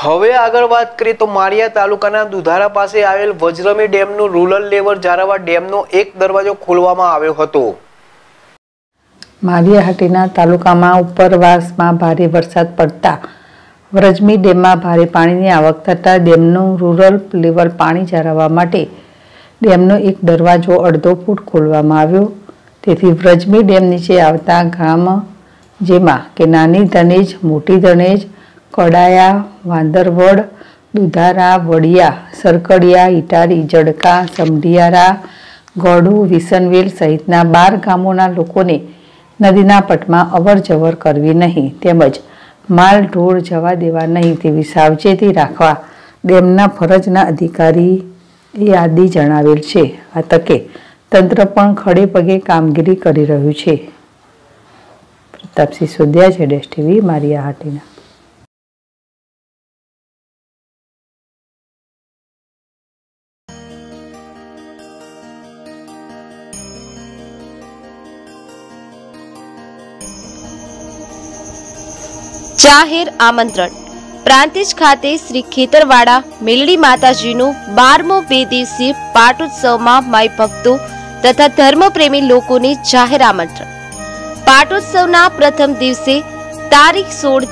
હવે આગળ વાત કરીએ તો માળિયા તાલુકાના દુધારા પાસે આવેલ વજ્રમી ડેમનું રૂરલ લેવલ જાળવવા ડેમનો એક દરવાજો ખોલવામાં આવ્યો હતો। માળિયાહાટીના તાલુકામાં ઉપરવાસમાં ભારે વરસાદ પડતા વજ્રમી ડેમમાં ભારે પાણીની આવક થતાં ડેમનું રૂરલ લેવલ પાણી જાળવવા માટે ડેમનો એક દરવાજો અડધો ફૂટ ખોલવામાં આવ્યો। તેથી વજ્રમી ડેમ નીચે આવતા ગામ જેમાં કે નાની ધનેજ, મોટી ધનેજ, કડાયા, વાંદરવડ, દુધારા, વડિયા, સરકડિયા, ઇટારી, જડકા, સમઢિયારા, ગોડુ, વિસનવેલ સહિતના 12 ગામોના લોકોને નદીના પટમાં અવર જવર કરવી નહીં તેમજ માલ ઢોર જવા દેવા નહીં તેવી સાવચેતી રાખવા ડેમના ફરજના અધિકારી યાદી જણાવેલ છે। આ તકે તંત્ર પણ ખડે પગે કામગીરી કરી રહ્યું છે। Pratapsinh Sodiya, ZS TV, Maliya Hatina. જાહેર આમંત્રણ। પ્રાંતિજ ખાતે શ્રી ખેતરવાડા મેલડી માતાજીનું 12મો 2 દિવસીય પાટોત્સવમાં માઈ ભક્તો તથા ધર્મપ્રેમી લોકોને જાહેર આમંત્રણ। પાટોત્સવના પ્રથમ દિવસે તારીખ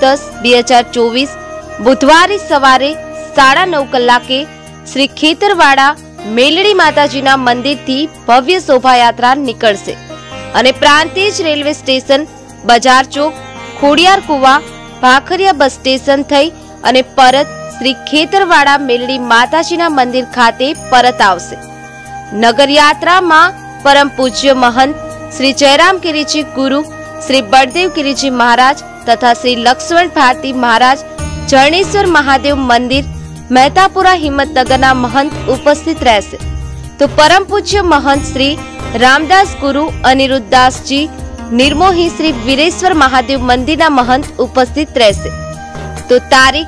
16/10/2024 બુધવારે સવારે 9:30 કલાકે શ્રી ખેતરવાડા મેલડી માતાજીના મંદિરથી ભવ્ય શોભાયાત્રા નીકળશે અને પ્રાંતિજ રેલવે સ્ટેશન, બજાર ચોક, ખોડિયાર કુવા, ભાખરિયા બસ સ્ટેશન થઈ અને પરત શ્રી ખેતરવાડા મેલડી માતાજીના મંદિર ખાતે પરત આવશે। નગરયાત્રામાં પરમ પૂજ્ય મહંત શ્રી જયરામ ગિરિજી ગુરુ, શ્રી બળદેવ ગિરિજી મહારાજ તથા શ્રી લક્ષ્મણ ભારતી મહારાજ, જરણેશ્વર મહાદેવ મંદિર, મહેતાપુરા હિંમતનગરના મહંત ઉપસ્થિત રહેશે। તો પરમ પૂજ્ય મહંત શ્રી રામદાસ ગુરુ અનિરુદ્ધદાસજી નિર્મોહી શ્રી વીરેશ્વર મહાદેવ મંદિરના મહંત ઉપસ્થિત રહેશે। તો તારીખ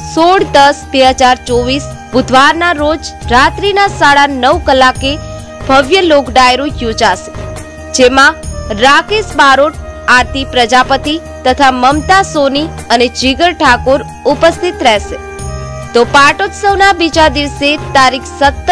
16/10/2024 બુધવારના રોજ રાત્રિના 9:30 કલાકે ભવ્ય લોક ડાયરો યોજાશે, જેમાં રાકેશ બારોટ, આરતી પ્રજાપતિ તથા મમતા સોની અને જીગર ઠાકોર ઉપસ્થિત રહેશે। તો પાટોત્સવના બીજા દિવસે તારીખ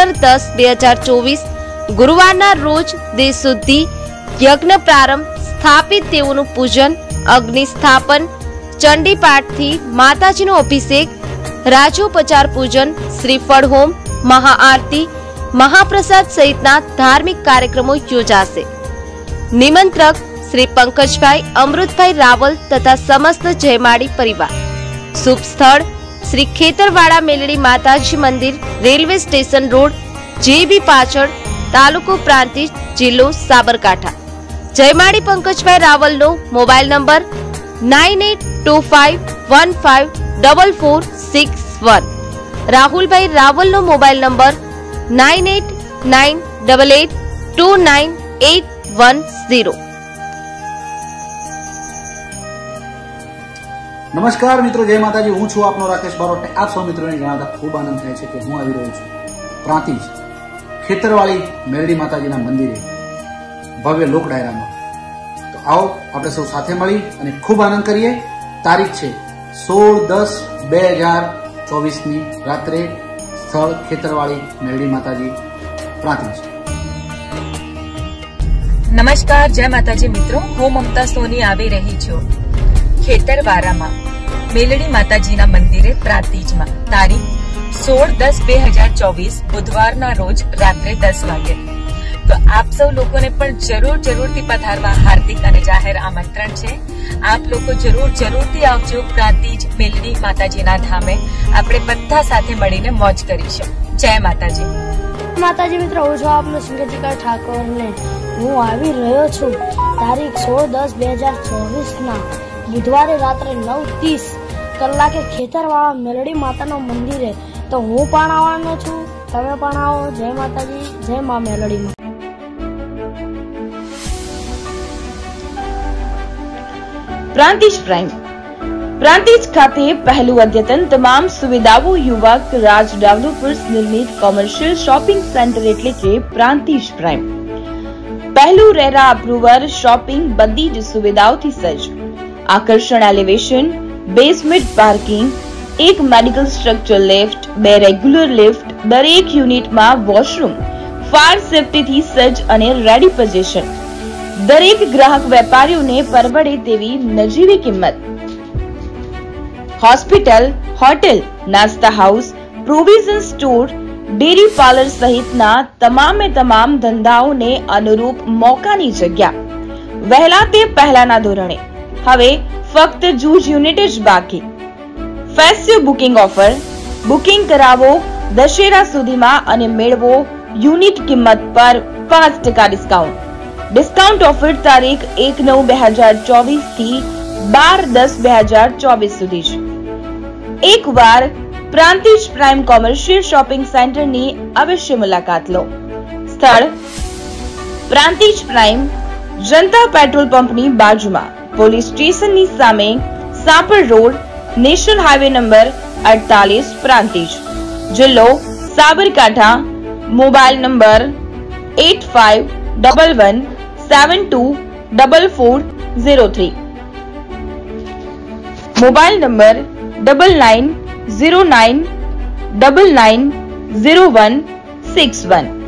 17/10/2024 ગુરુવારના રોજ દેહ શુદ્ધિ યજ્ઞ પ્રારંભ, સ્થાપિત દેવોનું પૂજન, અગ્નિ સ્થાપન, ચંડી પાઠથી માતાજીનો અભિષેક, રાજોપચાર પૂજન, શ્રીફળ હોમ, મહાઆરતી, મહાપ્રસાદ સહિતના ધાર્મિક કાર્યક્રમો યોજાશે। નિમંત્રક શ્રી પંકજભાઈ અમૃતભાઈ રાવલ તથા સમસ્ત જયમાળી પરિવાર। શુભ સ્થળ શ્રી ખેતરવાડા મેલડી માતાજી મંદિર, રેલવે સ્ટેશન રોડ, JB પાછળ, તાલુકો પ્રાંતિજ, જિલ્લો સાબરકાંઠા। જયમાળી પંકજભાઈ રાવલનો મોબાઈલ નંબર 9825154461। રાહુલભાઈ રાવલનો મોબાઈલ નંબર 9898829810। નમસ્કાર મિત્રો, જય માતાજી। હું છું આપનો રાકેશ બારોટ। આપ સૌ મિત્રોને જણાવતા ખૂબ આનંદ થાય છે કે હું આવી રહ્યો છું પ્રાંતિજ ખેતરવાળી મેલડી માતાજીના મંદિરે ભવ્ય લોક ડાયરામાં। તો આવો આપણે સૌ સાથે મળી અને ખૂબ આનંદ કરીએ। તારીખ છે 16/10/2024 રાત્રે, સ્થળ ખેતરવાળી મેલડી માતાજી, પ્રાંતિજ। નમસ્કાર, જય માતાજી મિત્રો। હું મમતા સોની આવી રહી છું ખેતરવાડામાં મેલડી માતાજીના મંદિરે પ્રાંતિજમાં તારીખ 16/10/2024 બુધવારના રોજ રાત્રે 10 વાગે। તો આપ સૌ લોકોને પણ જરૂરથી પધારવા હાર્દિક અને જાહેર આમંત્રણ છે। આપ લોકો જરૂરથી આવજો પ્રાંતિજ મેલડી માતાજીના ધામે। આપણે બધા સાથે મળીને મોજ કરીશું। જય માતાજી। માતાજી મિત્રો, હું છું આપનો સિંગજીકા ઠાકોર ને હું આવી રહ્યો છું તારીખ 16/10/2024 બુધવારે રાત્રે 9:30 કલાકે ખેતરવાળા મેલડી માતાના મંદિરે। તો હું પણ આવવાનો છું, તમે પણ આવો। જય માતાજી, જય મા મેલડી। પ્રાંતિજ પ્રાઇમ। પ્રાંતિજ ખાતે પહેલું અદ્યતન તમામ સુવિધાઓ યુવક રાજ ડેવલપર્સ નિર્મિત કોમર્શિયલ શોપિંગ સેન્ટર એટલે કે પ્રાંતિજ પ્રાઇમ। પહેલું રેરા અપ્રુવર શોપિંગ બધી જ સુવિધાઓથી સજ્જ, આકર્ષણ એલિવેશન, બેઝમેન્ટ પાર્કિંગ, એક medical stretcher lift, 2 regular lift, દરેક યુનિટમાં વોશરૂમ, ફાયર સેફ્ટીથી સજ્જ અને રેડી પોઝિશન, દરેક ગ્રાહક વેપારીઓને પરવડે તેવી નજીવી કિંમત. હોસ્પિટલ, હોટેલ, નાસ્તા house, provision store, dairy parlour સહિતના તમામે તમામ ધંધાઓને અનુરૂપ મોકાની જગ્યા. વહેલા તે પહેલાના ધોરણે, હવે ફક્ત જૂજ યુનિટ જ બાકી. Festive booking offer. બુકિંગ કરાવો દશેરા સુધીમાં અને મેળવો યુનિટ કિંમત પર 5% ડિસ્કાઉન્ટ. ડિસ્કાઉન્ટ ઓફર તારીખ 1/9/2024 થી 12/10/2024 સુધી જ. એકવાર પ્રાંતિજ પ્રાઇમ કોમર્શિયલ શોપિંગ સેન્ટરની અવશ્ય મુલાકાત લો. સ્થળ પ્રાંતિજ પ્રાઇમ, જનતા પેટ્રોલ પંપની બાજુમાં, પોલીસ સ્ટેશનની સામે, Sapar road, national highway number 48, Prantij. જિલ્લો Sabarkantha. Mobile number 8511724403. Mobile number 9909990161.